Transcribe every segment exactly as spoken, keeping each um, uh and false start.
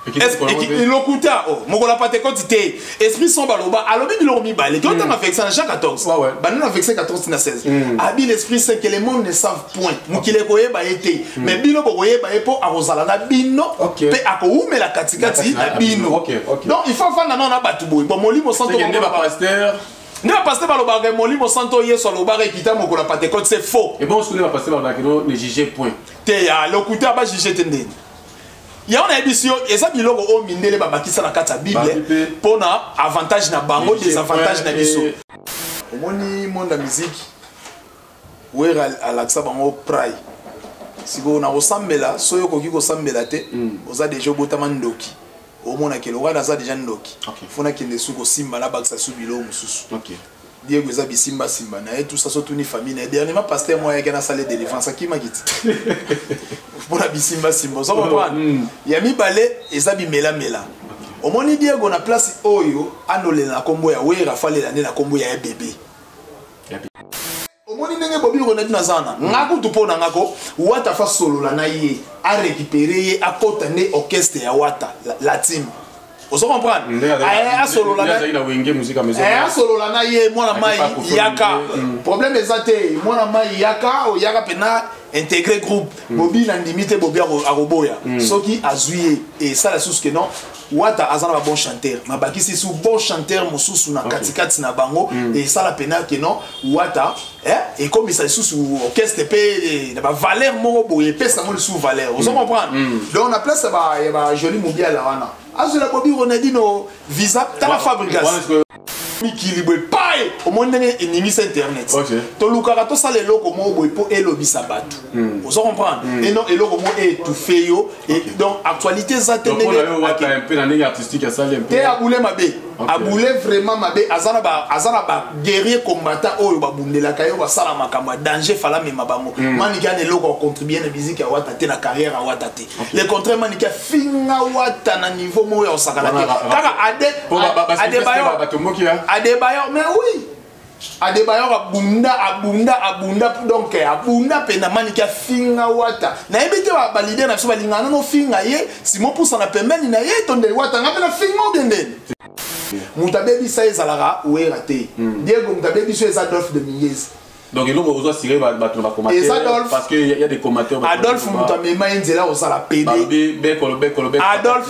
Il l'a coûté. Mon gars, pas de quantité. Esprit sans baloba. Alors, il l'a mis balé. Quand on a fait ça, chaque quatorze. On a fait ça quatorze, seize. Habile l'esprit, c'est que les mondes ne savent point. Nous qui les voyons, bah, été. Mais bino, vous voyez, bah, pour arrosala, bino. Pe akou, mais la katikati, bino. Donc, il faut faire un batouboui. Bon, mon lit, mon santo. Ne va passer par le barré, mon lit, mon santo, hier sur le barré, qui t'a mon gars, pas de quantité, c'est faux. Et bon, ce qu'on va passer par le barré, ne jugez point. T'es à l'écouter, bah, jugez tendé. Il y a une émission, et ça, il y a un mindele qui sont dans la Bible pour avantage na bango, désavantage na biso. Au monde monde la musique, où est à l'accès bango pray. Si vous na osambela, soyo koki kosambela te, oza déjà botama ndoki. Au monde ke loga za déjà ndoki. Fona kende suko simba la baksa subilo mususu. OK. Diego za bisimba simba na et tout ça surtout ni famille. Dernièrement pasteur moi qui na salle de défense qui m'a quitté. Pour la bisimba simba ça comprendre il y a mi balé et ça bi mela mela au moins Diego na place oyo anole na kombo ya we rafale la na kombo ya bébé au moins ndenge bobi ronadi na zana ngako tupona ngako wata fa solo la na ye a récupérer a kota ne orchestre ya wata la team vous comprenez a solo la na ina wenge musique à maison a solo la na ye mwana mai yaka problème ezate mwana mai yaka o yaka pena intégrer groupe bobi na limite bobi a roboya ce qui a joué et ça la source que non wata azana bon chanteur mabaki si sous bon chanteur mususu na katikati na bango et ça la pena que non wata eh et comme ça sous orchestre pe na ba valeur mo boye pesa mo sous valeur vous comprenez donc on a place ba ba joli mondial là wana azula bobi ronadino visa ta la fabrication équilibré paille au monde une émission internet to lukara to sale loko mo boy po elobi sabatu vous comprendre et non eloko mo et tout fait yo et donc actualité za tene un peu dans artistique à ça un peu te aboulé mabé aboulé vraiment mabé azana ba azana ba guerrier combattant oyo ba bundela kayo ba sala makamba danger fala me mabango manika ne loko contribuer na musique ya wata te na carrière ya wata te le contraire manika finga wata na niveau mo ya osakala te kaka ade ade bayo Adebayor, mais oui. Adebayor abunda, abunda, abunda, donc abunda pena manika finga wata. Na ebite wa balide na so balingana no finga ye, si mo pousa na pembeni na ye tonde wata ngapela finga odende. Mutabebi sa ezalara ou erate. Diego mutabebi so Adolphe de Miyez. Donc il faut tirer bateau va commenter parce qu'il y a des commentaires. Adolphe mutamema inzela osala P D. Adolphe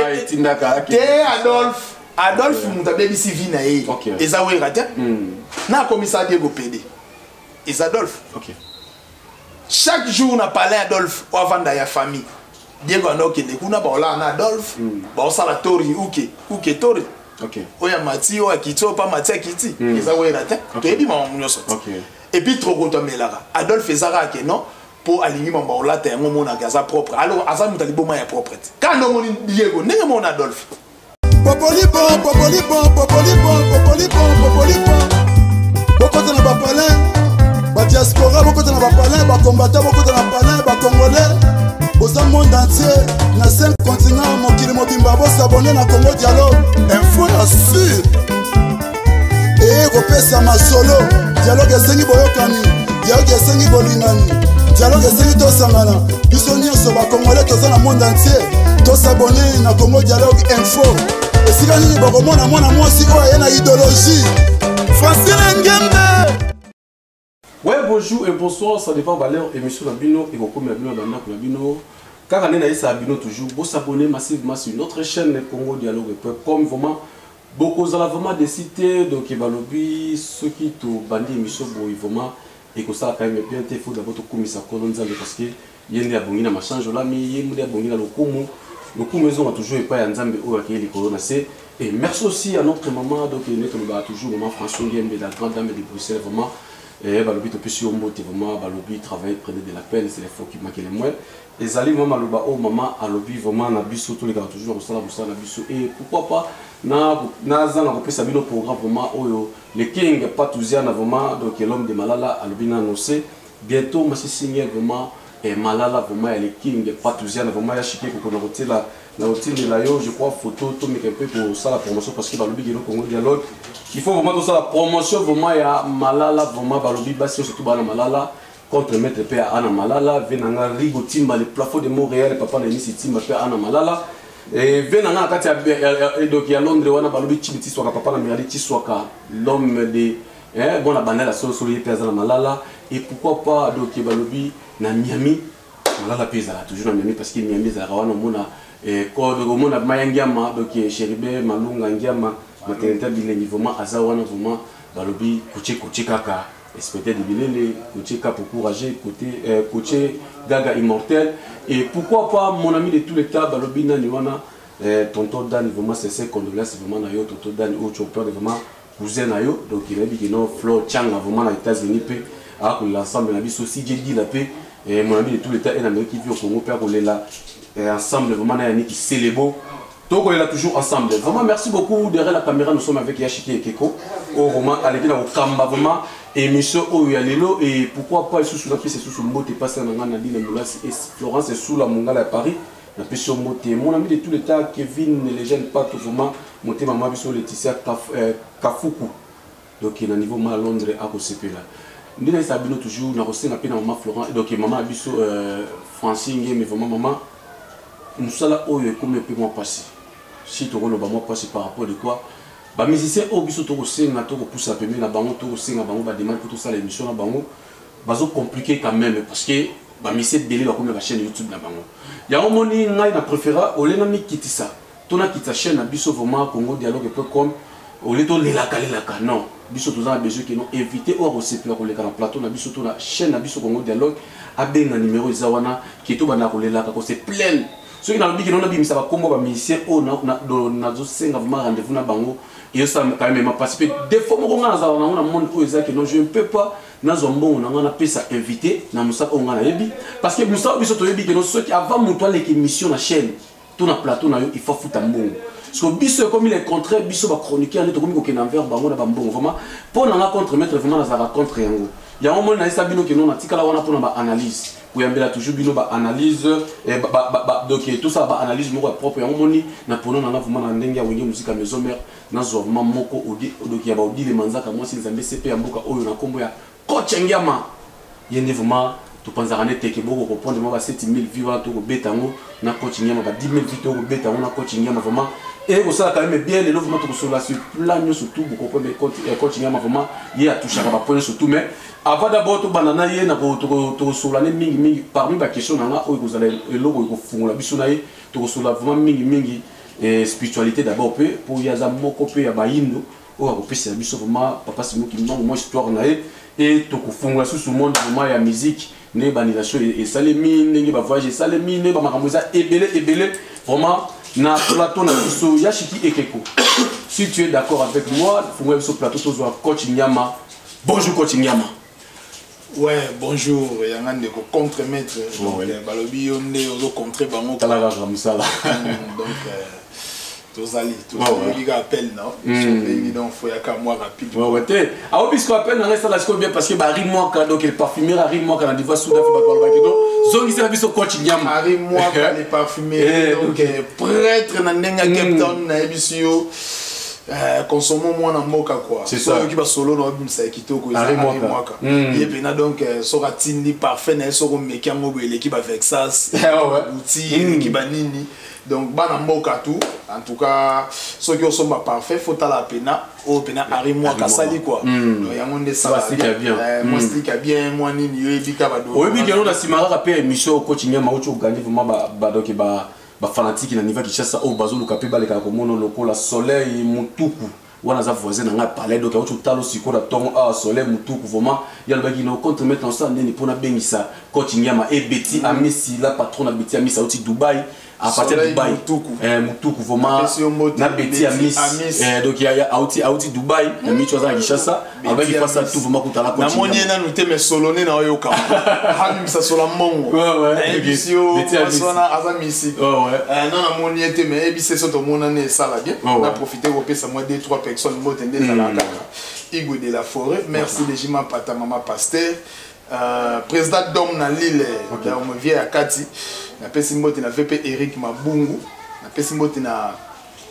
Adolphe Adolphe Mutabebi si vi na ye. Eza we rate. Na commissaire Diego P D. Eza Adolphe. OK. Chaque jour on a parlé Adolphe au avant da ya famille. Diego anoke ne kuna ba ola na Adolphe. Ba osala tori uke, uke tori. OK. Oya mati o akito pa mati akiti. Eza we rate. To ebi ma munyoso. OK. Et puis trop goto melara. Adolphe ezara ke non pour aligner mon baola te ngo mona gaza propre. Alors aza mutali boma ya propre. Quand no moni Diego, nenge mona Adolphe. Popoli bon, popoli bon, popoli bon, popoli bon, popoli bon. Beaucoup de nos palais, ba diaspora, beaucoup de nos palais, ba combattants, beaucoup de nos palais, ba congolais. Au monde entier, na cinq continents, mon kili mobimba, bo s'abonner na Congo Dialogue. Info la sûr. Et repesa ma solo. Dialogue esengi boyokani, dialogue esengi bolingani, dialogue esengi to sangana. Biso nyonso ba congolais to na monde entier. To s'abonner na Congo Dialogue Info. Et si vous avez mon amour, moi aussi, il y a une idéologie. Francine Ngembe. Ouais, bonjour et bonsoir, ça dépend de l'heure. Émission Labino et beaucoup de Labino. Car on est à Labino toujours, vous s'abonner massivement sur notre chaîne Congo Dialogue. Comme vraiment, beaucoup de vraiment des cités, donc il va lobby, ceux qui ont bandit émission, vraiment, et que ça a quand même bien été fou d'abord tout comme ça, parce que il y a des abonnés dans ma change là, mais il y a des abonnés dans le Congo. Le coup maison a toujours pas Nzambe ou à les corona c'est et merci aussi à notre maman donc nous va toujours maman François Ngembe la grande dame de Bruxelles vraiment et bah le but plus sur mot vraiment bah le but travailler près de la peine c'est les fois qui manquent les moins et zali maman le ba oh maman à lobby vraiment na biso tous les gars toujours au salon au na biso et pourquoi pas na na za na repris sabino programme vraiment oh le king Patouzian vraiment donc l'homme de Malala à lobby na annoncé bientôt ma signer vraiment et Malala vraiment elle est king Patouzian vraiment ya chiqué qu'on a retiré la la routine de la yo je crois photo tout mais un peu pour ça la promotion parce que dans le big Congo Dialogue il faut vraiment tout ça la promotion vraiment il y a Malala vraiment dans le big bastion surtout dans Malala contre mettre paix à Anna Malala venanga Rigo Timba le plafond de Montréal papa na ici Timba paix Anna Malala Et venant à Katia, donc il y a Londres, on a balobi Chibiti Swaka, papa, on a dit Tiswaka, l'homme de. Bon, la banane, la sauce, sur les paysages, la malala. Et pourquoi pas, donc il y a balobi, na Miami, malala paysa, toujours na Miami, parce que Miami, ça a un monde, et quand on a Mayangama, donc Chéribe, Malunga, Ngama, maternité, bilinguement, Azawana, vraiment, balobi, Kouché, Kouché Kaka. Espéter de bilele, côté cap pour courager, côté euh, côté gaga immortel. Et pourquoi pas mon ami de tous les cas, Balobina Niwana, euh, tonton Dan, vraiment c'est ses condoléances, vraiment nayo, tonton Dan, au chopper, vraiment cousin nayo, donc il a dit que non, Flo Chang, vraiment aux États-Unis, à l'ensemble, la vie aussi, j'ai dit la paix, et mon ami de tous les cas, et l'Amérique qui vit au Congo, père, on est là, et ensemble, vraiment, il y a qui célèbre. Donc on est là toujours ensemble. Vraiment merci beaucoup. Derrière la caméra, nous sommes avec Yashiki et Keko. Au roman, à l'église, au Kamba, vraiment. Émission où il y a l'élo. Et pourquoi pas, sous la pièce, sous le mot, tu passes dans la Nadine, et Florence est sous la Mongala à Paris. La pièce sur mot, mon ami de tous les temps, Kevin, les jeunes pas tout vraiment. Monté maman, sur Laetitia Kafuku. Donc il y a un niveau mal à Londres à Kosepe là. Nous avons toujours, nous avons appelé maman Florence. Donc maman a biso Francine, mais vraiment maman, nous sommes là où il y a combien de mois passé. Si tu as passé par rapport de quoi, les musiciens ont besoin de pousser à peu na bango to senga bango ba demande pour tout ça l'émission na bango bazo compliqué quand même parce que ba musicien belé ba comme la chaîne YouTube na bango ya omoni ngai na préféra olena mi kitisa tona kitisa chaîne na biso vraiment Congo dialogue point com oleto lela kalela ka non biso tous a besoin que nous inviter au recevoir ko le kana plateau na biso to na chaîne na biso Congo dialogue a benga numéro izawana qui to bana ko lela ka ko c'est plein. Ceux qui n'ont pas dit que nous avons un combat de musiciens, nous avons un rendez-vous dans bango et ça quand même participé. Des fois, nous avons un monde où je ne peux pas, nous avons invité, parce que nous avons que ceux qui avant l'émission de la chaîne, tout le plateau, il faut foutre un bon. Parce que biso comme il est contraire, biso va chroniquer, on est comme il y a un verre, bango na bambon. Vraiment, pour nous contre mettre vraiment dans la contre yango. Il y a un moment où sabino que nous na tika la wana pour na analyse. Où il y a toujours bino ba analyse et ba ba donc tout ça ba analyse mo propre. Il y a un moment na pour nous na vraiment na ndenge ya wenye musique maison mère na zo vraiment moko odi donc il y a ba odi les manzaka moi si les ambe C P ya mboka oyo na kombo ya coach Ngama. Il y a vraiment tu penses à que beaucoup comprendre moi sept mille vues to ko betango na coach Ngama ba dix mille vues to ko betango na coach Ngama vraiment. Et vous savez quand même bien les nouveaux matchs sur la sur plan surtout vous comprenez coach Ngama vraiment il y a touché à ba point surtout mais avant d'abord tout banana yé na ko to sur l'année mingi mingi parmi ba question na o vous allez le logo ko fungola biso na yé to sur la vraiment mingi mingi et spiritualité d'abord peu pour ya za moko pe ya bayindo o ko pesa biso vraiment papa c'est nous qui nous moi histoire na yé et to ko fungola sous le monde vraiment ya musique ne banalisation et salemi ndenge ba voyage salemi ne ba makamuza ebele ebele vraiment na plateau na biso Yashiki et Keko. Si tu es d'accord avec moi, il faut que ce plateau soit coach Ngama. Bonjour coach Ngama. Ouais, bonjour, il y a un contre-maître. Donc, Balobi, on est au contre bango. Donc, tous allés, tous les gars appellent, non? Donc, il faut y avoir moi rapide. Ouais, ouais, ah, puisqu'on appelle, on reste là, c'est bien parce que Harry Mwaka, donc le parfumeur Harry Mwaka, on a dit, va sous la donc, Zongi, c'est la vie sur coach Ngama. Harry Mwaka, les parfumeurs, donc, prêtre, Nandenga, Captain, Nabisio. Consommons moins en moka quoi. C'est ça. Qui va solo dans une salle qui toque. Harry Mwaka. Et puis là donc sera tindi parfait, ne sera mekia mobile l'équipe avec ça. Outil, l'équipe nini. Donc bana moka tout. En tout cas, ceux qui sont pas parfaits, faut à la pena. Oh pena Harry Mwaka sali quoi. Donc y a monde ça. bien. Moi c'est bien, moi nini yo ebika ba do. Oui, bien que nous la simara rappel émission au coaching ma ucho gagner vraiment ba ba donc ba ba fanatique na niveau qui chasse au bazo le capé baleka comme on loko la soleil mutuku wana za voisin na parler donc auto talo siko la tongo a soleil mutuku vraiment il y a le bagino contre mettre en ça ndeni pona bengisa coaching Ngama et Betty Amisi la patron na Betty Amisi outi Dubaï à partir de Dubaï eh mutuku vraiment na Betty Amisi donc il y a outi outi Dubaï na mi choza Kinshasa avec il passe tout vraiment kutala coaching na moni na nous me soloné na yo kama hami sa sola mongo ouais ouais Betty Amisi na azamisi ouais ouais non na moni était mais et puis c'est ça tout monde en est ça là bien on a profité au pesa moi deux trois personnes moto ndé za la kaka Igwe de la Forêt merci les jima pata mama pasteur Euh, président d'homme na Lille, okay. On me vient à Kati, na pesi mbote na V P Eric Mabungu, na pesi mbote na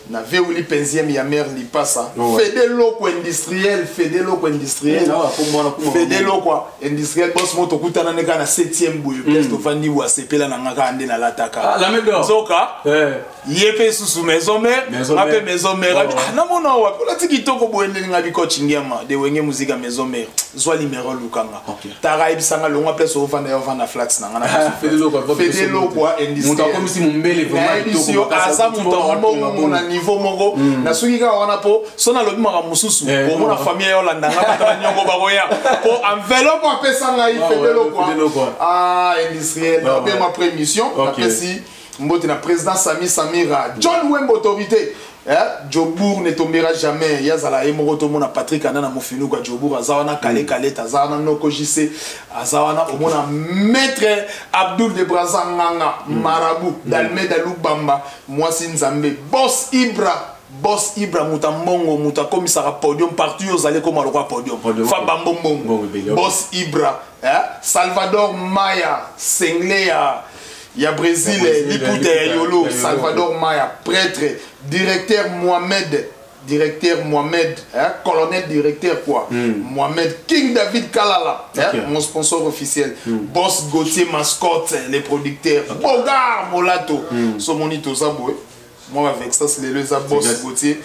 na veuli penzième ya mère li passa fédé loko industriel fédé loko industriel fédé loko industriel boss moto kutana neka na septième boye place to fandi wa sepela na ngaka ande na lataka ah la médor zoka yepé sous maison mère après maison mère na mona wa pola tikitoko boende ngabi coachingema de wenge musique maison mère zwa numéro lukanga tara ibisanga longa place o fanda yo fanda flats na ngana fédé loko fédé loko industriel moto comme si mumbele vraiment asa moto na niveau mongo na soki ka wana po sona lobi maka mususu po mona famille yo landanga batala nyongo bakoya po enveloppe apesa ngai fedelo quoi ah industriel pe ma prémission apesi mbote na président Sami Samira John Wembo autorité Djobour ne tombera jamais yazala emoroto mona Patrick Anana mofinu kwa Djobour azawana kale kale tazawana noko jise azawana omona maître Abdul de Brazanganga marabout d'Almeida Lubamba mwasi nzambe boss Ibra boss Ibra muta mbongo muta komisara podium partout ozale comme le podium fa bambongo boss Ibra Salvador Maya Sengle ya ya Brésil Lipute Yolo Salvador Maya prêtre directeur Mohamed directeur Mohamed hein, colonel directeur quoi mm. Mohamed King David Kalala okay. hein, mon sponsor officiel mm. boss Gauthier mascotte les producteurs okay. Bogar Molato mm. so monito zaboué moi avec ça c'est les boss Gauthier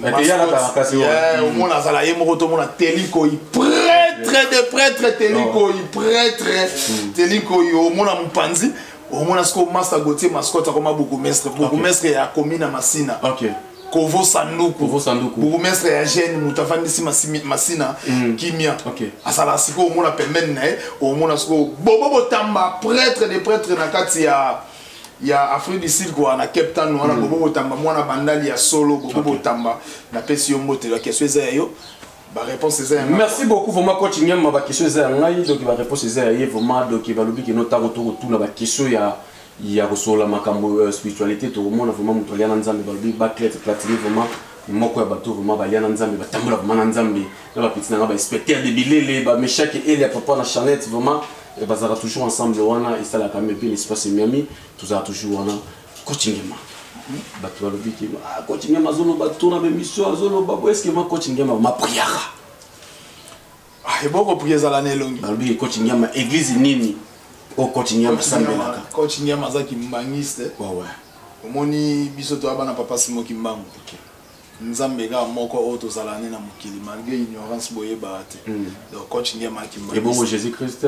au moins la zala yemo to mona teliko i prêtre de prêtre teliko i prêtre teliko i au mona mpanzi au moins ce que master Gauthier mascotte comme beaucoup mestre beaucoup mestre ya commune Masina OK Kovo Sanduku Kovo Sanduku beaucoup mestre ya jeune mutafandi si Masina kimia OK asala siko au moins pembeni na au moins ce que bobo botamba prêtre de prêtre na kati ya ya Afrique du Sud quoi na Cape Town wana bobo botamba mwana bandali ya solo bobo botamba na pesi yo mote la question est yo ba réponse est merci beaucoup vraiment coach Nyama ba question est ngai donc ba réponse est vraiment donc ba lobi ki nota retour tout na ba question ya ya resola makambo spiritualité to mona vraiment muto liana nzambe ba lobi ba clair platini vraiment moko ya bato vraiment ba liana nzambe ba tambola vraiment nzambe na ba petit na ba inspecteur de bilele ba meshaki et les papa na Charlotte vraiment et bazara toujours ensemble wana et ça la quand même bien l'espace Miami tout ça toujours wana coach Nyama bato balobi ki ah coach Nyama zolo bato na be mission zolo babo est-ce que ma coach Nyama ma prière ah et beaucoup prière za l'année longue balobi coach Nyama église nini o coach Nyama sambelaka coach Nyama za ki mbangiste ouais ouais omoni biso to abana papa simo ki mbangu nzambe ga moko auto za l'année na mukili malgré ignorance boye baate donc coach Nyama ki mbangiste et bon Jésus Christ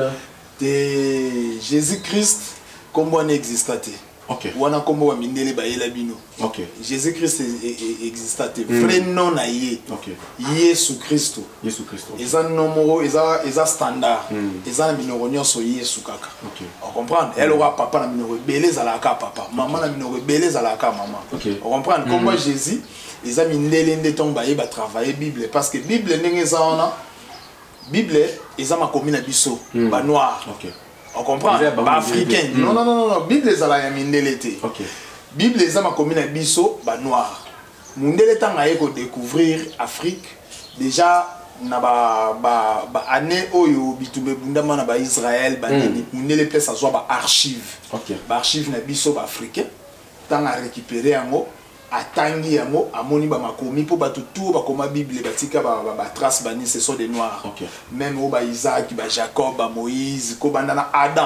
de Jésus Christ comme on existate OK wana kombo wa mindele ba yela bino OK Jésus Christ existate vrai nom na ye OK Yesu Christ Yesu Christ eza nomoro eza eza standard eza na minoro nyonso Yesu kaka OK on comprendre elle aura papa na minoro beleza la ka papa maman na minoro beleza la ka maman on comprendre comment Jésus eza mindele ndeton ba yeba travailler Bible parce que Bible ndenge za ona Bible eza makomi na biso ba noir OK on comprend ba africain non non non non Bible eza la ya mindele te OK Bible eza makomi na biso ba noir mundele tanga yeko découvrir Afrique déjà na ba ba ba année oyo bitumbe bundama na ba Israël ba nini mundele place azwa ba archive OK ba archive na biso ba africain tanga récupérer yango atangi yango amoni ba makomi po bato tout ba koma Bible batika ba ba trace bani ce sont des noirs OK même au ba Isaac ba Jacob ba Moïse ko banda na Adam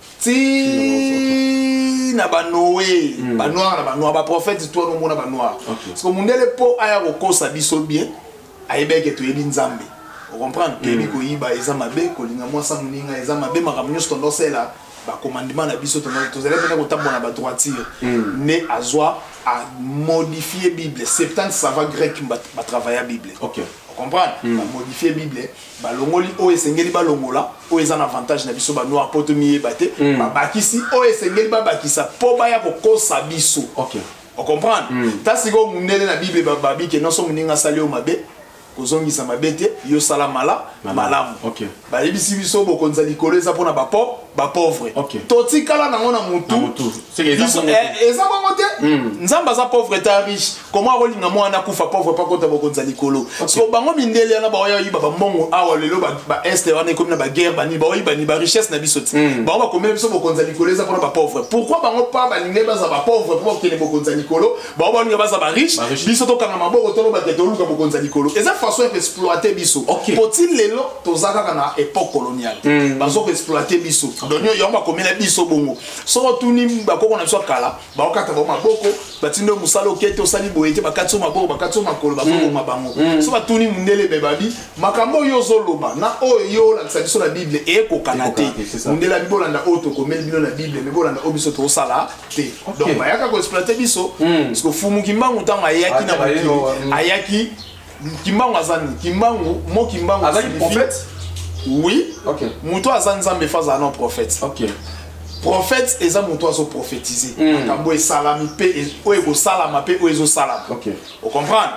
ti na ba Noé ba noir na ba noir ba prophète toi no mona ba noir parce que mundele po aya ko kosa biso bien ayebeke to yebi nzambe on comprend que bi ko yiba eza mabe ko linga mwasa muninga eza mabe makamnyo stondose la ba commandement na biso to to zele pena ko tambona ba droiture né azwa à modifier Bible septante ça va grec ba travailler Bible OK on comprend ba modifier Bible ba longoli o esengeli ba longola o eza na avantage na biso ba noir potomi bate ba bakisi o esengeli ba bakisa po ba ya ko kosa biso OK on comprend ta siko mundele na Bible ba babi ke non so muninga sali o mabe kozongisa mabete yo sala mala malamu OK ba libisi biso bo konza likolo eza pona ba po ba pauvre okay. totikala nango na mutu c'est que eza bongo te nzambe aza pauvre ta riche comment akolinga mwana kufa pauvre pa kota bokonza likolo so bango mindele yana baoya yiba bambongo awa lelo ba est wana ekomi na ba guerre bani baoyiba ni ba richesse na biso ti bango bakomela biso bokonza likolo eza mpona ba pauvre pourquoi bango pa balinge baza ba pauvre po bakende bokonza likolo bango balinga baza ba riche biso tokanga maboko tolo bakende oluka bokonza likolo eza façon ya exploiter biso poti lelo toza kaka na époque coloniale bazo exploiter biso donc yo bakomela biso bongo so tuni bakoko na biso kala bakokata ba maboko batindo musala okete osali boyete bakatso maboko bakatso makolo bakoko mabango so batuni mundele bebabi makambo yo zoloba na oyo la biso na bible e ko kanate mundele bibolanda oto komeli bino na bible me bolanda obiso to sala te donc bayaka ko exploiter biso parce que fumu kimbangu tanga ayaki na bakili ayaki kimbangu azani kimbangu mo kimbangu azani prophète. Oui. Ok. Mouto azan nzambe faza non prophète. Ok. Prophète eza mouto azo prophétiser. Kambo e salami pe o e go salama pe o ezo salama. Ok. Vous comprenez?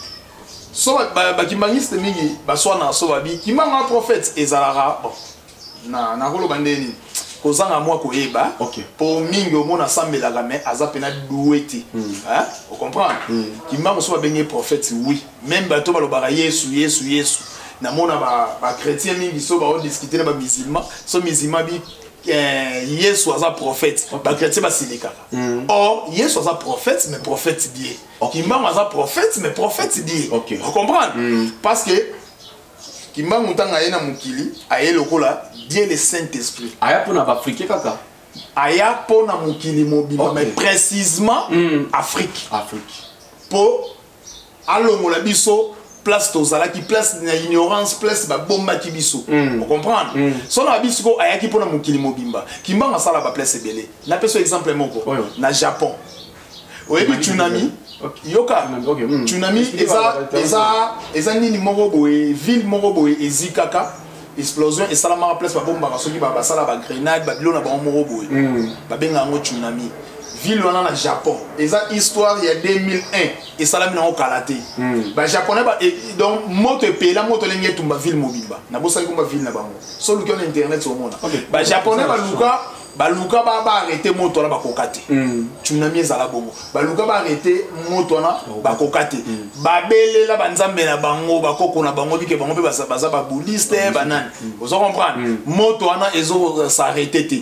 So ba ba kimbangiste mingi ba so na so babi kimbanga prophète ezalara bon. Na na kolo bandeni. Kozanga mwa ko yeba. Ok. Po mingi o mona sambela ga mais aza pena doueti. Hein? Vous comprenez? Kimbanga so ba benye prophète oui. Même bato balobara Yesu Yesu Yesu. Na mona ba ba chrétien mingi so ba on discuter na ba musulman so musulman bi Yesu aza prophète ba chrétien ba silika or Yesu aza prophète mais prophète bien Kimbangu aza prophète mais prophète bien vous comprenez parce que Kimbangu tanga yena mukili aye lokola Dieu le Saint-Esprit aya pona ba africain kaka aya pona mukili mobimba mais précisément Afrique Afrique po alongola biso place tozala qui place na ignorance place ba bomba ki biso vous comprenez so na biso ko ayaki pona mukili mobimba kimbanga sala ba place belé na peso exemple moko na Japon oyebi tsunami yoka tsunami eza eza eza nini moko boye ville moko boye ezikaka explosion et salama place ba bomba ka soki ba basala ba grenade ba bilona ba moko boye ba benga ngo tsunami ville wana na Japon eza histoire ya deux mille un et salami na okalate ba japonais ba donc moto pe la moto lenge tumba ville mobimba na bosa ko ba ville na bango so luki on internet so mona ba japonais ba luka ba luka ba ba arrêter moto na ba kokate tsunami ezala bongo ba luka ba arrêter moto na ba kokate ba belela ba nzambe na bango ba koko na bango bike bango pe ba baza ba bouddhiste banane vous comprenez moto wana ezo s'arrêter te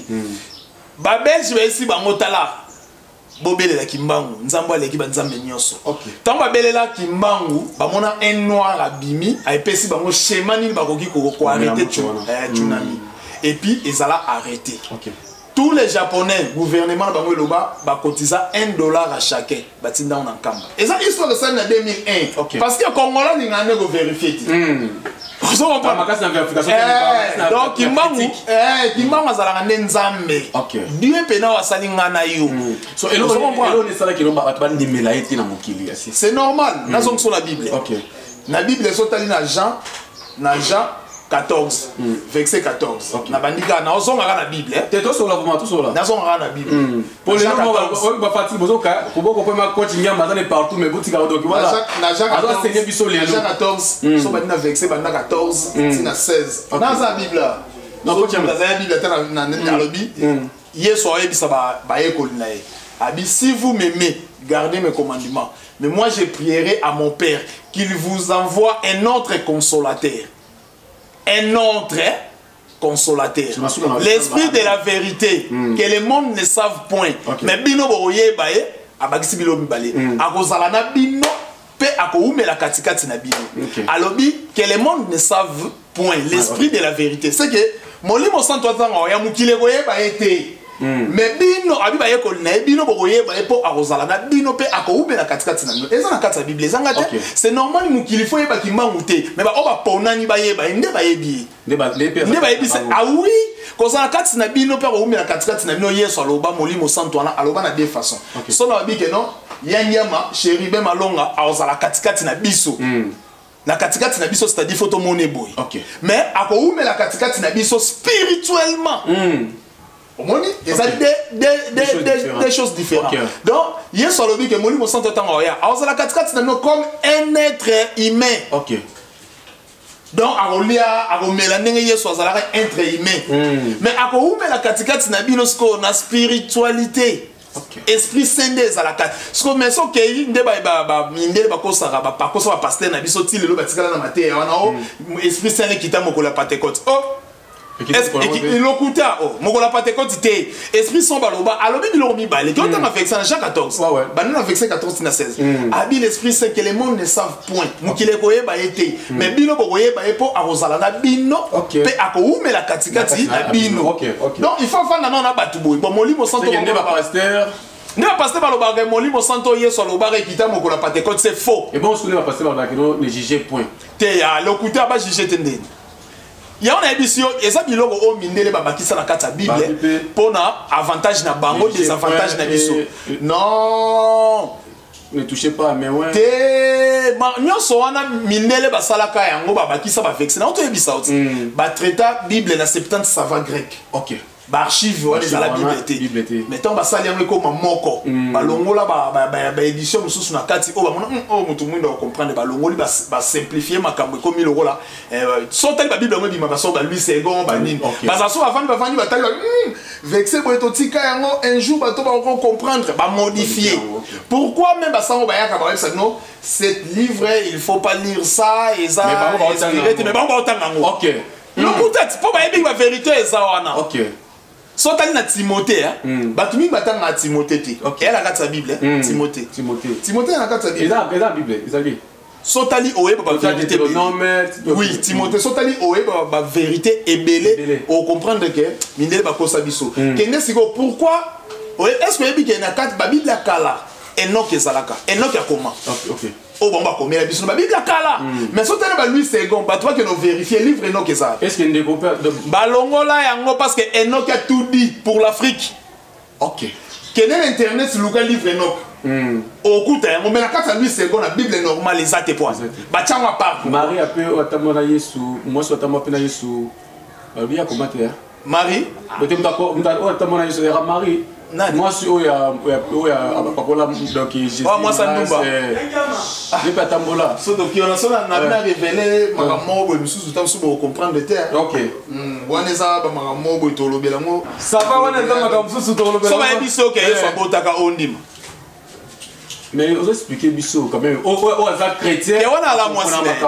ba belge ba ici bango tala bobelela kimbangu nzambo aleki banzambe nyonso tango babelela kimbangu bamona un noir abimi aepesi bango schéma nini bakoki ko arrêter tsunami et puis ezala arrêté tous les japonais gouvernement bango eloba bakotiza un dollar à chacun batinda on enkamba eza histoire de ça na deux mille un parce que congolais ninga ne go vérifier donc kimbangu eh kimbangu azalaka nde nzambe Dieu pena wasali nga na yo so elo elo ne sala kilomba bato bandimela eti na mokili c'est normal nazongi so na bible na bible sotali na Jean na Jean quatorze verset quatorze na bandika na ozonga na bible te to sola vraiment to sola na zonga na bible pour les gens on va partir bozoka ko boko pema coach nyamba dans partout mais botika donc voilà na Jean quatorze so bandina verset bandina quatorze tina seize na za bible na ko tiamba za bible tena na na lobby Yesu ayebisa ba ba ekoli na ye abi si vous m'aimez gardez mes commandements mais moi je prierai à mon Père qu'il vous envoie un autre consolateur un autre consolateur l'esprit de la vérité que le monde ne savent point mais bino boye bae abakisi bilo mibale akozala na bino pe akoumela katikati na bino alobi que le monde ne savent point l'esprit de la vérité c'est que molimo santo atanga ya mukile boye bae te mais bino abi baye ko na bino boye bae po akozala na bino pe akoumela katikati na bino eza na kati ya bible eza ngate c'est normal mukili fo yeba kimbangu te mais ba oba ponani baye ba nde baye bi nde ba nde baye bi ah oui kozala kati na bino pe akoumela katikati na bino Yesu aloba molimo santo ana aloba na deux façons so na bi ke non yanyama chéribe malonga akozala katikati na biso na katikati na biso c'est-à-dire photo monnaie boy mais akoumela katikati na biso spirituellement omoni eza des choses différentes donc Yesu alobi ke molimo santo tanga oya azala katikati na no comme un être humain donc akolia akomela ndenge yesu azalaka entre humain mais akoumela katikati na bino siko na spiritualité esprit saint nde ezalaka siko mais sokei nde mindele bakosaka bakosa bapaster na biso ti lelo batikala na mateya wana o esprit saint ekita mokolo ya Pentecôte oh lokuta oh mokola Pentecôte te esprit son baloba alobi biloko mibale ki otanga verset na Jean quatorze banana verset quatorze na seize abi l'esprit saint que le monde ne savent point mokile koyeba ete mais bino bokoyeba epo akozala na bino pe akoumela katikati na bino donc il faut fanda na batu boy bon molimo santo ne ba pasteur ne ba pasteur balobaka molimo santo yeso alobaka ekita mokola Pentecôte c'est faux et bon ce que ne ba pasteur balobaka ne juger point te ya lokuta ba juger te ndeni ya on a émission eza biloko o mindele babakisa na kati ya Bible pona avantage na bango désavantage na biso non ne touchez pas mais ouais te nyonso wana mindele basalaka yango babakisa ba vexe na otoyebisa oti ba traita Bible na septante savant grec OK archive wana eza la Bible te mais tant basali yango ekoma moko balongola ba édition mosusu na kati o bamona o mutu mwindo comprendre balongoli ba simplifier makambo ekomi lokola sotali ba Bible yango bima baso ba Louis second ba nini bazaso bavandi bavandi batali ba vexé boye totika yango un jour bato ba comprendre ba modifier pourquoi même basango bayaka ba website non cet livre il faut pas lire ça et ça mais ba ba otanga ngo OK le peut-être pour ba yebi ba vérité eza wana OK sotali na Timothée hein bato mingi batanga na Timothée te elle a kati sa Bible Timothée Timothée Timothée na kati sa Bible eza eza Bible eza bi sotali oyeba ba vérité oui Timothée sotali oyeba ba vérité ebele o comprendre que mindele ba kosa biso kende siko pourquoi est-ce que yebi ke na kati ba Bible kala Enoch ezalaka Enoch akoma OK oh bon bah combien la biso ba Bible kala mais sotali ba Louis second ba toi que nous vérifier livre Enoch ezalaka est-ce qu'il ne découvre ba longola yango parce que Enoch a tout dit pour l'Afrique OK quel est l'internet sur le livre Enoch au coup yango mais la carte Louis second la Bible normale les até point ba tiango part Marie a peu otamona Yesu moi so otamona pena Yesu lui a commenté Marie peut-être d'accord otamona Yesu era Marie moi si oya oya abakola donc Jésus moi ça ndumba je peux tambola so donc on a so na na révéler makambo bo misusu tam so bo comprendre le terre OK wana za ba makambo bo to lobela ngo ça va wana za makambo misusu to lobela so ba biso ke so botaka ondima mais on expliquer biso quand même o o za chrétien et wana la moi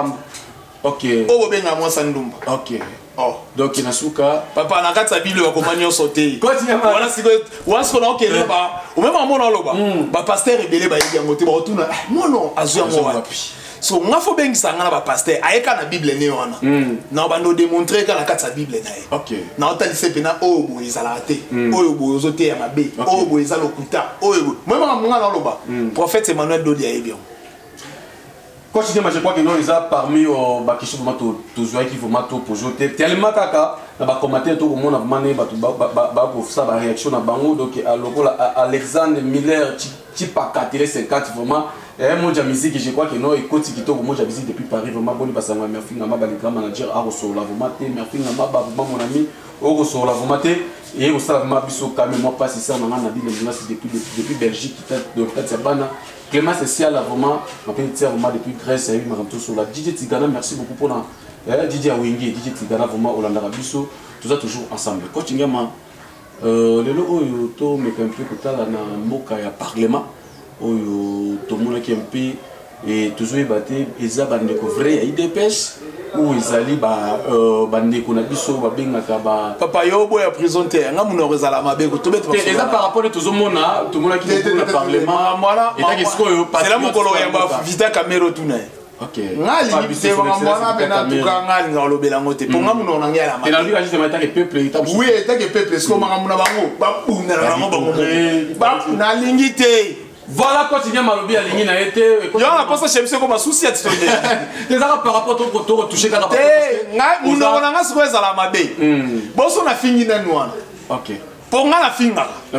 OK o bo benga moi ça ndumba OK oh donc inasuka papa na kati sa Bible ba komanya sauter continue wana siko wana siko na okele ba o même amona loba ba pasteur ebele ba yebi yango te ba otuna non non azu yango wapi so nga fo bengisa nga na ba pasteur ayeka na Bible ne wana na ba no démontrer ka na kati sa Bible na ye OK na otali se pena o bo ezala te oyo bo ozote ya mabe o bo ezala okuta oyo même nga na loba prophète Emmanuel Dodi ayebi yango. Quand je dis, je crois que nous, ils ont parmi les questions qui vont qui vont poser tellement kaka na ba commentaire tout le monde a demandé ba ba pour ça ba réaction na bango donc Alexandre Miller tipa quatre cinquante vraiment et moi j'ai musique je crois que non écoute qui to moi j'ai visité depuis Paris vraiment bon parce que merci ngama ba le grand manager a reçu la vraiment merci ngama ba mon ami au reçu la vraiment et au ça vraiment biso quand même moi pas si ça na na dit depuis depuis Belgique qui tête de tête bana Clément Cécial vraiment ma petite sœur vraiment depuis Grèce et m'a rentré sur la D J Tigana merci beaucoup pour la D J Awingi D J Tigana vraiment Hollande Rabiso tout ça toujours ensemble coaching ma euh le oyo to me un peu kotala na mboka ya parlement oyo to mona ki un peu et toujours batté eza bandeko vrai ya I D P S ou ezali ba euh bandeko na biso ba bengaka ba papa yobo ya prison te nga muno rezala mabe ko to beto c'est eza par rapport to mona to mona ki na parlement voilà et ta kesko yo c'est la mukolo ya ba vita camero tuna OK ngali bise wa mwana bena tuka ngali ngalobela ngote po nga muno na ngela mabe et la lui juste mata que peuple ita oui eta que peuple sko manga muna bango ba bunda na bango ba na lingite. Voilà quand il vient Malobi à l'ingé n'a été. Il y a un poste chez M. comme un souci à te donner. Les arabes par rapport au retour touché quand on a. Eh, nous n'avons pas ce que ça la mabé. Bon, on a fini d'un noir. Ok. Pour moi la finga. Ok.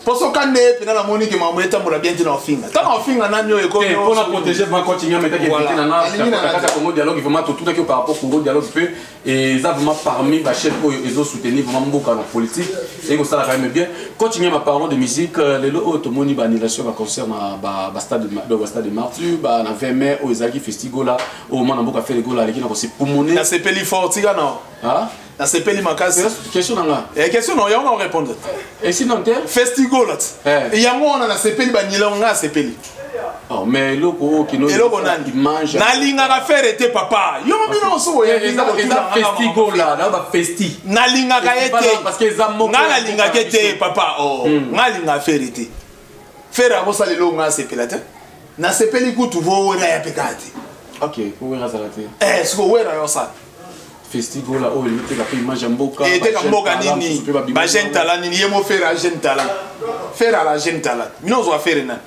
Pour ce qu'on est, puis dans la monique, il m'a envoyé tant pour la bien dire en fin. Tant en fin, on a mieux école. Pour la protéger, pour continuer à mettre des voilà. Congo dialogue, vraiment tout à par rapport au Congo dialogue peu et ça vraiment parmi la chaîne pour les autres soutenir vraiment beaucoup dans la politique et ça quand même bien. Continuer ma parole de musique, les autres moni annulation va concerne ba stade de stade de Martyr, ba na vingt mai au Ezaki Festival là au moment où on a fait les goals là qui n'a pas c'est pour monnaie. Na sepeli fort tiga non. Ah? Na sepeli makasi. Question là. Et question non, il y a on répondre. Et sinon tel Festival là. Et y a moi on a na sepeli ba nila on a sepeli. Oh mais loko qui nous mange. Na linga ka faire était papa. Yo mo bino so ya linga eza festival là, na ba festi. Na linga ka été. Parce que za mo. Na linga ka été papa. Oh, na linga faire été. Faire abo sa lelo nga sepela te. Na sepeli kutu vo wena ya pekati. OK, pour wera ça te. Eh, siko wera yo sa. Festival là, oh, il était capé image mboka. Et était mboka nini. Ba jeune talent ni yemo faire à jeune talent. Faire à la jeune talent. Mino zo faire na.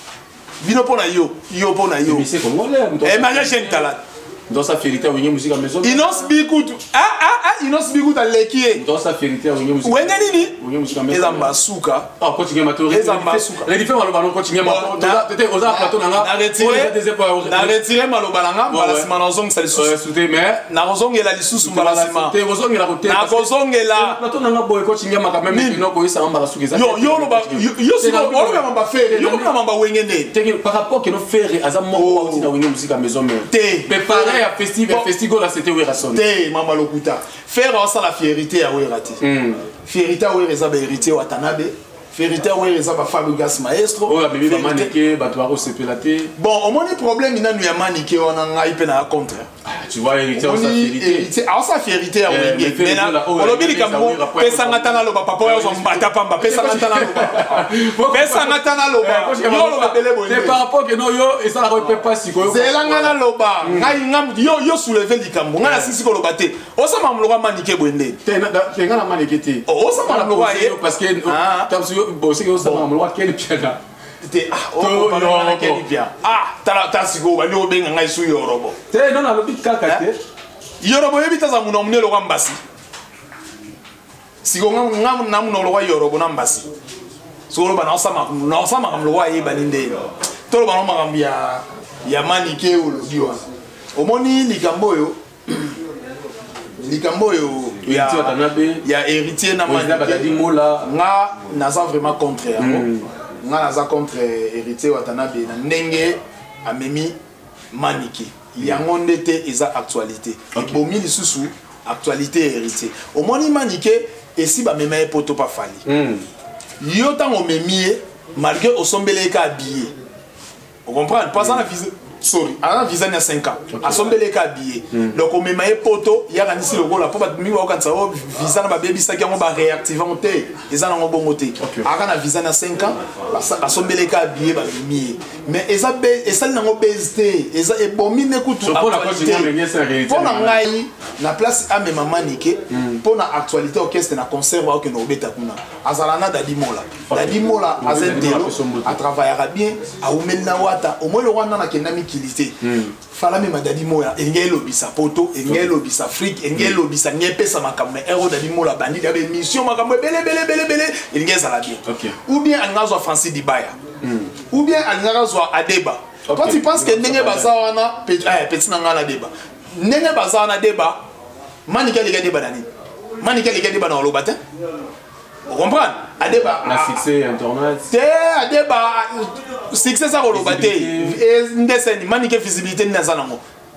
Bino pona yo, yo pona yo. Mais c'est congolais. Eh, ma jeune talent. Dans sa vérité, on y a musique à maison. Inos bikutu. Ah ah ah, inos bikutu à l'équipe. Dans sa vérité, on y a musique. Où est nini? On y a musique à maison. Eza masuka. Ah, continue ma théorie. Eza masuka. Les différents maloba non continue ma. T'étais aux arts plateau nanga. Na retirer. Na retirer maloba nanga, balasima na zong sa lisusu. Souté mais na kozongela lisusu balasima. Te kozongela côté. Na kozongela. Plateau nanga boy continue ma quand même no ko isa mamba suki za. Yo yo loba yo siko olo ba mamba faire. Yo ba mamba wengene. Par rapport que no faire azamo ko tina wengene musique à maison mais. Te. Préparer à festival là c'était Werason. Te mama lokuta. Faire ça la fierté à Werati. Fierté à Wereza ba héritier Watanabe. Fierté à Wereza ba Fabrigas Maestro. Oh bébé ba maniqué ba toi sepelaté. Bon, au moins le problème il n'a nu ya maniqué on a ngai pe na contre. Tu vois héritier sa fierté. Ah sa fierté à Wenge. Mais na olobi kambo pesa ngatana lo ba papa yo zo mbata pamba pesa ngatana lo ba. Pesa ngatana lo ba. Yo lo ba bele boye. C'est par rapport que no yo et ça la repère pas si ko. C'est la ngana lo ba. Ngai ngam yo yo soulever likambo. Ngana sisi ko lo bate. O sa mam lo ba maniqué boende. Te te ngana maniqué te. O sa mam lo ba ye parce que bon c'est que ça mam lo ba quel piada. Ah, oh, non, bien. Ah, t'as t'as sigo, bah nous ben ngai su yorobo. Te non na lobi kaka te. Yorobo yebita za muna mune lo kwambasi. Sigo ngam ngam na muna lo kwa yorobo na mbasi. So lo bana osama na osama kam lo wa yeba ninde. To lo bana makambia ya manike ulo diwa. Omoni likambo yo. Likambo yo ya ya héritier na manike. Nga naza vraiment contre yango. Nga naza contre héritier Watanabe na ndenge amemi maniki yango ndete eza actualité bomi lisusu actualité héritier omoni manike esi ba mema poto pa fali yo tango memie malgré osombele ka habillé on comprend pas ça na visa sorry ana visa na cinq ans asombele ka habillé donc on mema poto ya kanisi logo la po ba mi wa kanisa o visa na ba baby sa ki yango ba réactiver monter eza na ngo monter aka na visa na cinq ans asombele ka habillé ba mie mais eza be eza na ngo bezte eza e bomi ne kutu pour na ngai na place a me mama nike pour na actualité orchestre na concert wa que no beta kuna azala na dadi mola dadi mola azendelo a travaillera bien a umelna wata au moins le rwanda na kendami kilité fala me madadi moya engé lobisa poto engé lobisa fric engé lobisa ngepesa makambo ero dadi mola bandi da émission makambo bele bele bele bele engé zala bien ou bien angazo Francis Dibaya ou bien angazo Adeba. Toi tu penses que ndenge bazawana petit nanga na débat ndenge bazawana débat manika les gars débat nani manika les gars débat dans lobata vous comprenez Adeba na succès internet c'est Adeba succès ça lobata et ndeseni manika visibilité na nango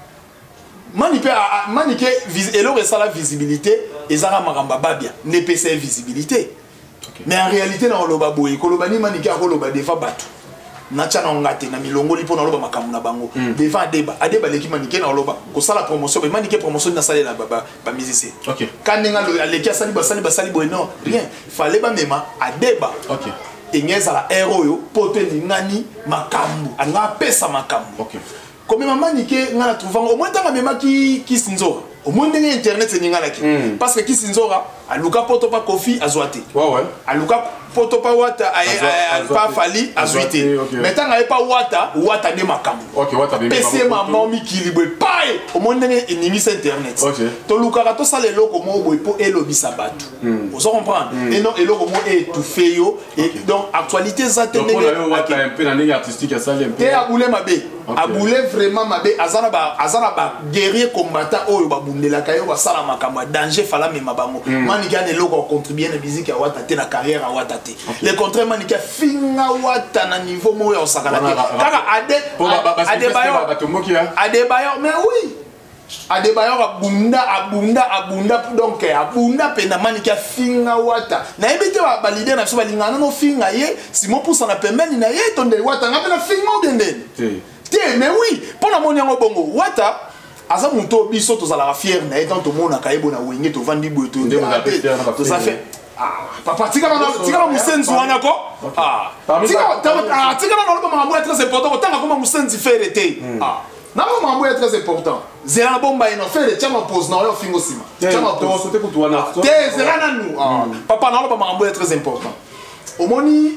manipe manike elo resa la visibilité ezara makamba babia ne pese visibilité mais en réalité na loba boye koloba ni manike akoloba defa batu na tchana ngate na milongo lipo na loba makamu na bango devant Adeba Adeba leki manike na loba ko sala promotion be manike promotion na sala la baba ba musicien OK kanenga leki asali basali basali boye non rien fallait ba mema Adeba OK enyeza la héros yo poto ngani makambu anga pesa makambu OK comme maman nike ngana trouvant au moins tanga mema ki ki sinzora au moins ndenge internet c'est ngana ki parce que ki sinzora aluka poto pa Kofi azwate ouais ouais aluka poto pa Wata pa Fali azwate mais tant pas Wata Wata ne makambo OK Wata be pese maman mikilibwe paye au monde ne inimisa internet to luka to sala eloko mo boy po elobisa batu vous comprendre et non eloko mo étouffé yo et donc actualité za tene Wata un peu dans ligne artistique ça un peu te aboule mabe aboule vraiment mabe azana ba azana ba guerrier combattant oyo ba bundela kayo ba sala makambo danger fala mema bango maniki ane loko contribuer na musique ya Wata te na carrière ya Wata te le contraire maniki finga Wata na niveau moyo osakala te kaka ade ade bayo ade bayo mais oui ade bayo abunda abunda abunda donc abunda pena maniki finga Wata na ebite ba balide na so balingana no finga ye simo pousa na pembeni na ye tonde Wata ngapela finga odende te mais oui pona moni yango bongo Wata aza muto biso to zala fier na etant to mona kayebo na wenge to vandi boy to to ça fait ah papa tika na tika musenzi wana ko ah tika tika na lo mambo très important tanga comme musenzi faire te ah na lo mambo très important zela bomba ino faire chama pose na yo fingo sima chama to sote ko tuana te zela na nu ah papa na lo mambo très important omoni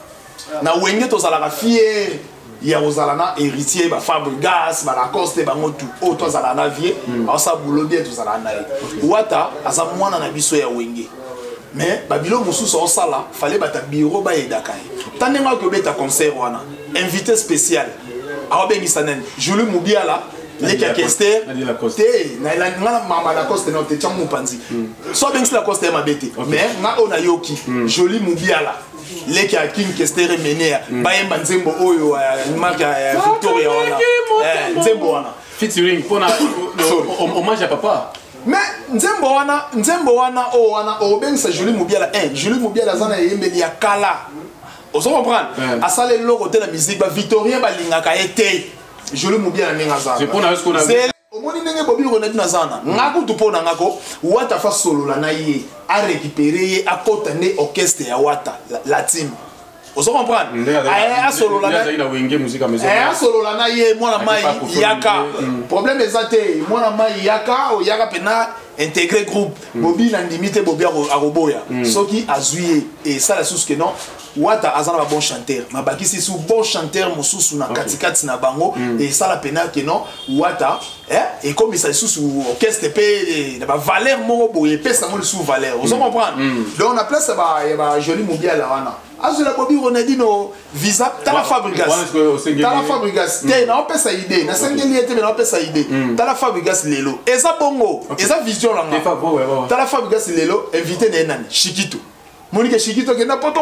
na wenge to zala fier ya ozalana héritier ba Fabregas ba Lacoste ba motu o to zalana vie asa boulot bien to zalana Wata asa mwana na biso ya wenge mais babilo mususu osala fallait bata bureau ba edaka tanenga ko beta concert wana invité spécial abengi sanen Julie Mubiala les Kester te na la ngala mama Lacoste no te chamu panzi so bengi Lacoste ma bete mais nga ona yoki Julie Mubiala les King Kester mené ba yemba nzembo oyo marque Victoria wana nzembo wana featuring pour hommage à papa mais nzembo wana nzembo wana o wana o bengisa Julie Mubiala un Julie Mubiala zana yembeli ya kala on se comprend asale logo te la musique ba Victorien ba lingaka été Julie Mubiala ninga zana c'est pour na ce qu'on a omoni ndenge bobi ronedi na zana ngako tupona ngako Wata fa solo la na ye a récupérer a kota ne orchestre ya Wata la team on se comprend a solo la na wenge musique à maison a solo la na ye mwana mai yaka problème ezate mwana mai yaka o yaka pena intégrer groupe bobi na ndimite bobi a roboya soki azuye et ça la source que non Wata azana ba bon chanteur mabakisi sou bon chanteur mususu na katikati na bango et ça la pena que non Wata eh et comme ça sous orchestre pe na ba valeur moko boye pesa mo sous valeur on comprend donc on a place ba ba Julie Mubiala wana azula bobi Ronaldinho visa tala Fabregas tala Fabregas te na pesa idée na sengeli ete na pesa idée tala Fabregas lelo eza bongo eza vision langa tala Fabregas lelo invité na nani Shikito Monique Shikito ke na poto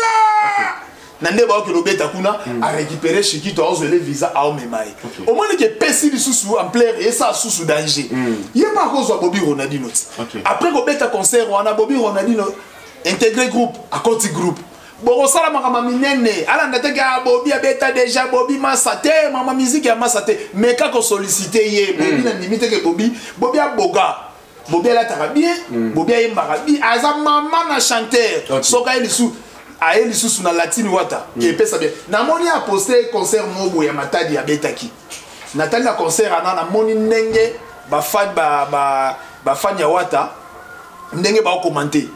kala nande ba ko lobeta kuna a récupérer Shikito a osé le visa a omemai au moins que pesi lisusu en plein et ça sous danger yeba ko zo Bobby Ronaldinho après ko beta concert wana Bobby Ronaldinho intégré groupe à côté groupe bon sala makama minene ala ndate ga Bobby abeta déjà Bobby masate mama musique ya masate mais kako solliciter ye Bobby na limite que Bobby Bobby a boga Bobby la tara bien Bobby a yembara bi aza mama na chanteur soka eli sou a eli sou na latine Wata qui pesa bien na moni a posté concert mobo ya matadi ya betaki natali na concert ana na moni ndenge ba fan ba ba ba fan ya Wata ndenge ba commenter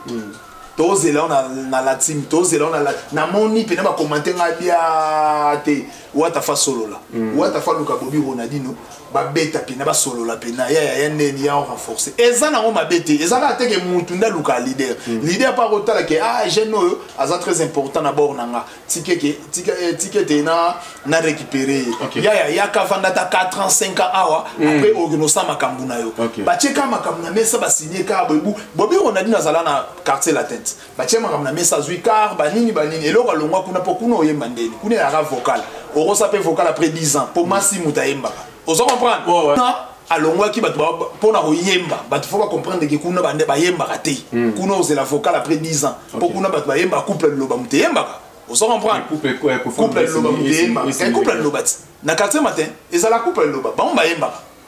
tozela na na latine tozela na na moni pena ba commenter ngabia te Wata fa solo la Wata fa luka Bobby Ronaldinho ba beta pena ba solo la pena ya ya ndeni ya renforcer ezana ngo mabete ezana ateke mutu nda luka leader leader pa rotala ke ah jeune oyo aza très important na bord nanga tikeke tikeke tikete na na récupérer ya ya ya ka vanda ta quatre ans cinq ans awa après ognosa makambu na yo ba cheka makambu na mesa ba signer ka bobu Bobby Ronaldinho azala na quartier la tête ba cheka makambu na mesa zui car ba nini ba nini eloko longwa kuna po kuna oyemba ndeni kuna ya ra vocal oro sape vocal après dix ans pour masi mutayemba on se comprend oh, ouais. alongwa ki bato pona ko yemba bato faut pas comprendre que kuna bande ba yemba raté kuna c'est la vocale après dix ans pour kuna bato ba yemba couple loba muteyemba on se comprend couple couple loba muteyemba c'est couple loba na quartier matin et ça la couple loba ba on ba yemba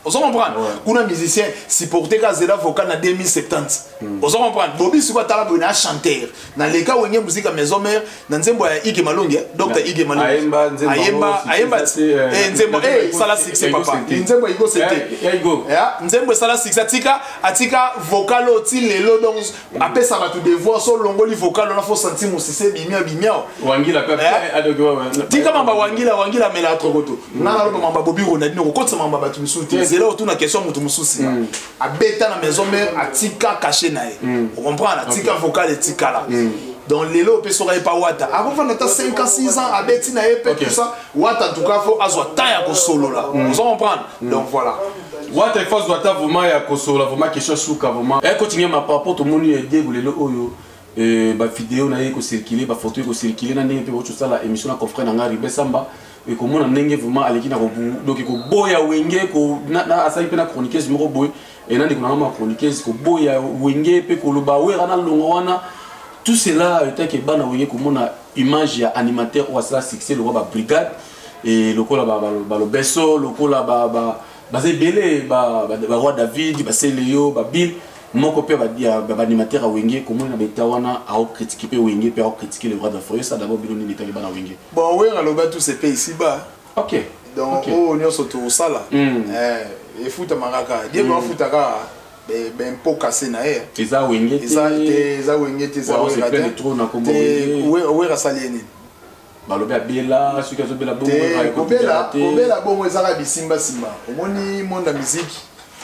Vous comprenez? Quand un musicien supporté Zela vocal en deux mille soixante-dix. Vous comprenez? Bobby Suka Tala est un chanteur. Dans les cas où il y a musique à maison mère, dans Nzembo Ige Malongi, docteur Ige Malongi. Ayemba, Ayemba, Ayemba, eh Nzembo, eh ça la succès papa. Nzembo Igo c'était. Igo. Nzembo ça la succès. Atika, Atika vocal oti lelo donc après ça va tout devoir sur longoli vocal on a faut sentir mon c'est bimia bimia. Wangila papa adogwa. Tika mamba Wangila Wangila mela trokoto. Nana lo mamba Bobby Ronaldinho ko kotsa mamba batu misuti. C'est là où tu as question mutu mususi. A beta na maison mère atika caché nae. On comprend atika vocal et tika là. Donc les lots peut serait pas wata. Avant on a cinq ans six ans à beti na épée tout ça. Wata en tout cas faut azwa taya ko solo là. Vous comprendre? Donc voilà. Wata force wata vraiment ya ko solo vraiment question suka vraiment. Et continuer ma rapport tout monde aider les lots oyo. Eh ba vidéo na yeko circuler ba photo yeko circuler na ndenge pe tout ça la émission na confrère na ngari besamba. Et comme on a n'engagé vraiment à l'équipe donc il faut boya wenge ko na na asa ipe na chroniqueuse moko boy et na ndiko na ma chroniqueuse ko boya wenge pe ko loba we rana longo wana tout cela était que bana wenge ko mona image ya animateur ou ça succès le ba brigade et le kola ba ba le besso le kola ba ba ba zebele ba ba roi David ba Seleo ba Bill mon copain va dire ba animateur à wenge comment na beta wana a critiquer wenge pe a critiquer les droits d'affaires ça d'abord biloni ni tali bana wenge bon ouais on a tous ces pays ici bas OK donc oh on surtout ça là eh et foot maraka dire on foot aka ben po casser na e eza wenge eza eza wenge te za c'est plein de trop na kombo ouais ouais rasalieni balobe abela suka zo bela bongo ko bela ko bela bongo eza ka bisimba simba omoni monde musique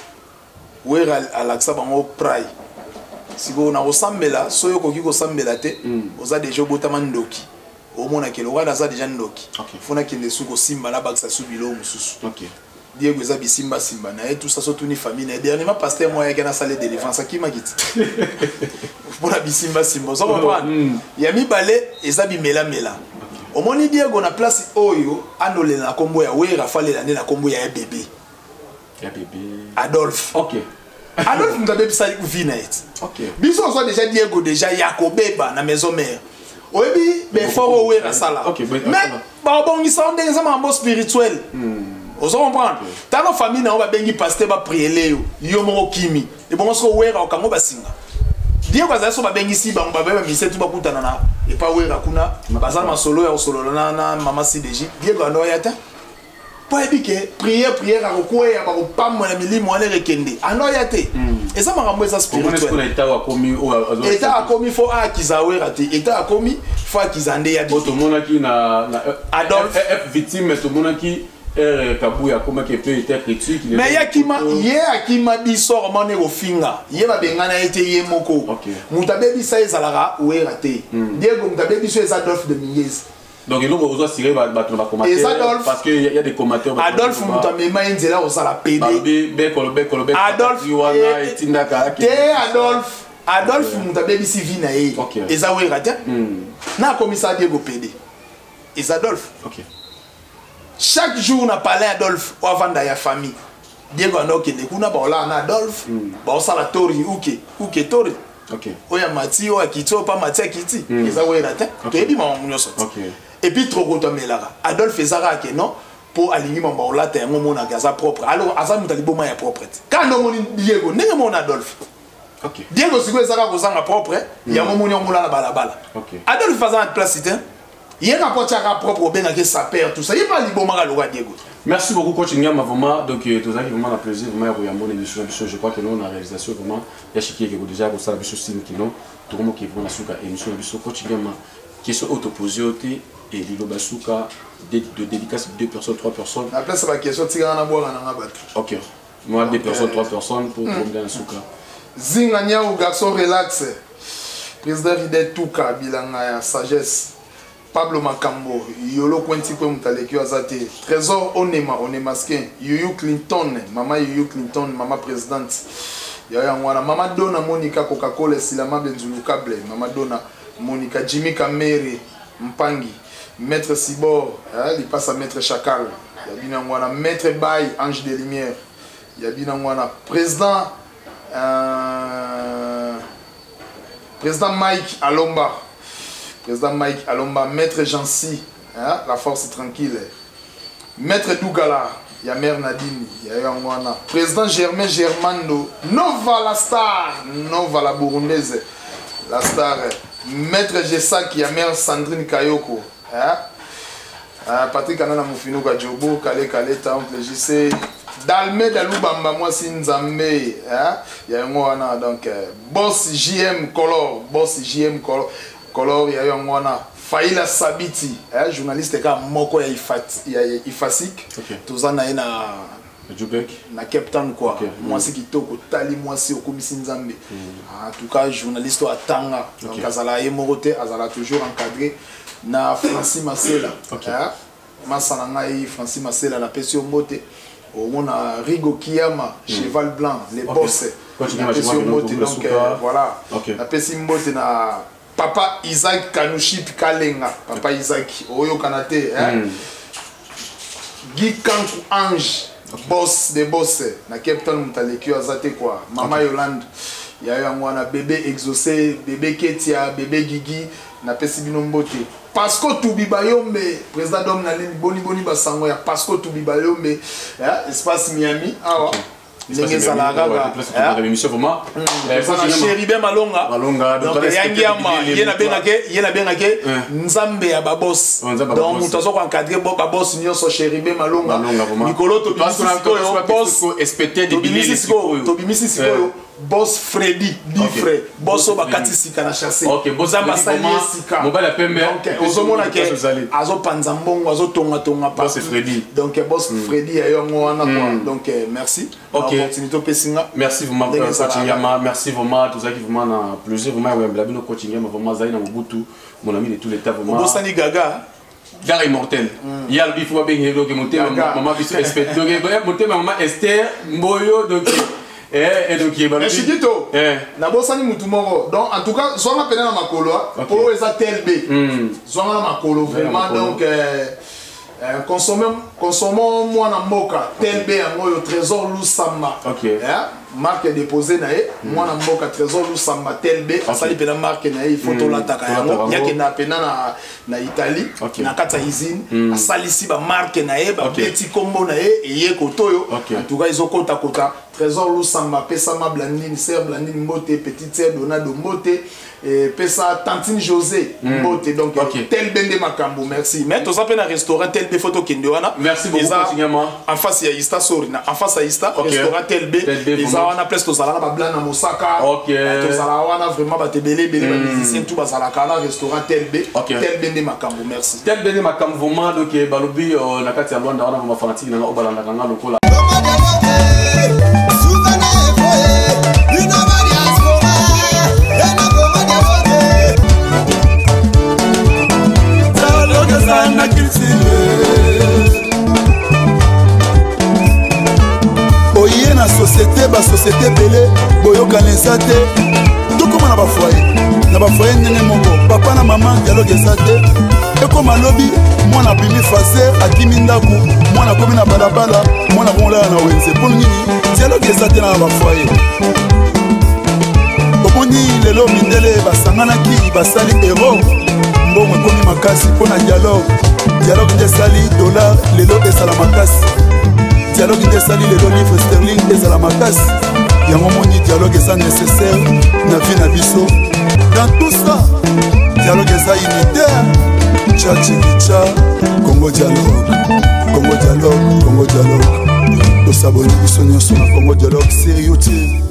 ouais à l'accès bango prai si vous na osambela soyo koki ko sambela te oza déjà botama ndoki omona ke loka za déjà ndoki fona kende suko simba na baksa subilo mususu OK Diego za bisimba simba na et tout ça surtout ni famille na dernièrement pasteur moi ya na salle de défense qui m'a quitté pour la bisimba simba ça comprendre ya mi balé eza bi mela mela omoni Diego na place oyo anole na kombo ya we rafale na na kombo ya bébé ya bébé Adolphe. OK. Adolphe nous avait ça vinait. OK. Biso on soit déjà Diego déjà Yakobeba na maison mère. Oyebi be fort we na sala. OK, mais ba bon ils sont des mambo spirituel. Vous comprenez? Dans nos familles na on va bengi pasteur ba prier léo. Yo mo kimi. Et bon on we ra okango basinga. Diego za so ba bengi si ba ba ba mise tu ba kutana na et pas we ra kuna. Bazama solo ya solo na na mama C D J. Diego ando yata. Pas épiqué, prière, prière, à recours, à pas mon ami, moi, les rekende. Ah non, yate. Et ça m'a ramené ça spirituel. État a commis, État a commis, faut à Kizawe raté. État a commis, faut à Kizande yate. Tout le monde qui na Adolphe F victime, tout le monde qui est Kabouya, comment qui peut être critique. Mais ya kima, yé a kima bisor mané au finga. Yé va bengana été yé moko. Moutabe bisa ezalara ou est raté. Diego moutabe bisa Adolphe de Minguez. Donc il faut tirer parce qu'il y a des commentaires. Adolphe Moutamema Nzela au sala P D. Adolphe Adolphe Adolphe Moutamema si vina e. Eza we ratia. Na commissaire Diego P D. Et Adolphe. OK. Chaque jour on a parlé Adolphe au avant da ya famille. Diego anoke ne kuna ba ola na Adolphe. Ba osala tori uke uke tori. OK. Oya mati o akito pa mati akiti. Eza we ratia. To ebi ma munyoso. OK. Et puis trop content melara Adolphe Zara que non pour aligner mon baola te un moment na gaza propre alors aza mutali boma ya propre quand on moni Diego ndenge mon Adolphe OK Diego siko Zara ko zanga propre ya moment on mola na balabala OK Adolphe faisant en place c'était il rapport à propre bien que ça perd tout ça il pas liboma ka loka Diego. Merci beaucoup coach Ngama vraiment donc tout ça qui vraiment un plaisir vraiment pour yambo émission je crois que nous on a réalisation vraiment ya chiki que déjà pour ça biso signe qui non tout le monde qui vont na suka émission biso coach Ngama question autoposée et Lilo Basuka de dédicace deux personnes trois personnes la place c'est la question tigana na boire na battu. OK moi deux personnes trois personnes pour combien de suka zinga nyau garçon relax président Fidel Touka bilanga ya sagesse Pablo Makambo Yolo Kwenti kwa mtalekio azate Trésor Onema Onemaskin Yuyu Clinton mama Yuyu Clinton mama présidente yaya ngwana mama Dona Monica Coca-Cola Silama Benzulu Kable mama Dona Monica Jimmy Kamere Mpangi Maître Sibor, il passe à Maître Chakal. Il y a bien Maître Baye, Ange de Lumière. Il y a bien Président euh, Président Mike Alomba. Président Mike Alomba. Maître Jancy, hein, la force tranquille. Maître Dougala, ya mère Nadine ya yango wana président Germain Germando Nova la star Nova la burundaise la star maître Jesaki ya mère Sandrine Kayoko hein uh, Patrick Anana Mufino Kajobo Kale Kale Temple J C Dalmeda Lubamba moi si Nzambe hein ya yango wana donc uh, boss J M Color boss J M Color Color ya yango wana Faila Sabiti, eh, journaliste ka moko ya ifat ya ifasik. Okay. Tozana na Jubek na Captain quoi. Okay. Moi c'est kitoko tali moi c'est okomisi Nzambe. Mm. En tout cas journaliste à Tanga. Okay. Donc azala yemorote azala toujours encadré na Francis Marcela. Okay. Eh, masana ngai Francis Marcela la pesio mote. On a Rigo Kiyama, mm. Cheval Blanc, les okay. boss. Continue la pesio mote donc euh, voilà. Okay. La pesio mote na Papa Isaac Kanuship Kalenga, Papa Isaac Oyo Kanate, hein? Mm. Guy Kankou Ange, boss des boss, na Captain Moutaleki Azate quoi, Mama okay. Yolande, ya yo mwana bébé exaucé, bébé Ketia, bébé Gigi, na pesi binombote. Pasco Toubibayombe, président d'homme na ligne boni boni basango ya Pasco Toubibayombe, hein? Espace Miami, ah ouais. Ndenge Zalagaga l'émission vraiment Chéribé Malonga Malonga donc yangiama yena bengake yena bengake Nzambe ya babos donc mutazo ko encadrer babos nyonso Chéribé Malonga Nicolo to boss expecté de bilisiko to bimisiko boss Freddy Bifre boss bakati sika na chasser OK boss basali sika mobile pembe donc ozomona ke azo panza mbongo azo tonga tonga pas boss Freddy donc boss Freddy ya yongo wana quoi donc merci OK merci vraiment Coachingama merci vraiment tout ça qui vraiment na plaisir vraiment ouais la bino Coachingama vraiment zaina mobutu mon ami de tous les temps vraiment Bosani Gaga Gare immortel il y a le bifo bien héros que monter maman biso expect donc monter maman Esther Mboyo donc eh et donc il est chidito na Bosani mutumoro donc en tout cas soit appelé na makolo pour eza T L B soit na makolo vraiment donc Euh, consommons consommons moi na moka T L B yango yo trésor Lusamba okay. eh marque déposé na e mm. moi na moka trésor Lusamba T L B okay. Asali pena marque na e photo mm. la taka yango yake na pena na na Italie okay. Na kata usine mm. Asali si ba marque na e ba okay. Petit combo na e eye kotoyo okay. En tout cas ils ont kota kota trésor Lusamba pesa ma Blandine sœur Blandine Mbote petite sœur Donado Mbote et pesa Tantine José Mbote donc okay. Tel bende makambo merci mais to sapena restaurant tel be photo kende wana merci beaucoup Coachingama en face ya Ista Sorina en face ya Ista okay. Restaurant tel be les wana place to sala ba blanc na Mosaka OK to sala wana vraiment ba te belé belé ba musicien tout ba sala kana restaurant tel be tel bende makambo merci tel bende makambo vraiment donc balobi na kati ya Rwanda wana ba fanatique na obalanda kanga lokola oye na société ba société belé boyokana eza te tokóma na bafoye na bafoye ndenge moko papa na mama dialogue eza te ekóma lobi mwana abimi faser akimi ndako mwana akomi na balabala mwana komolala na wenze mpo nini dialogue eza te na bafoye omoni lelo mindele basanganaki basali ero mbongo ekomi makasi mpo na dialogue dialogue nde esali dollar lelo ezala makasi dialogue nde esali lelo livre sterling ezala makasi yango moni dialogue eza nécessaire na vie na biso dans tout ça dialogue eza unitaire tchachikicha congo dialogue congo dialogue congo dialogue tosaboni biso nyonso na congo dialogue sérieux te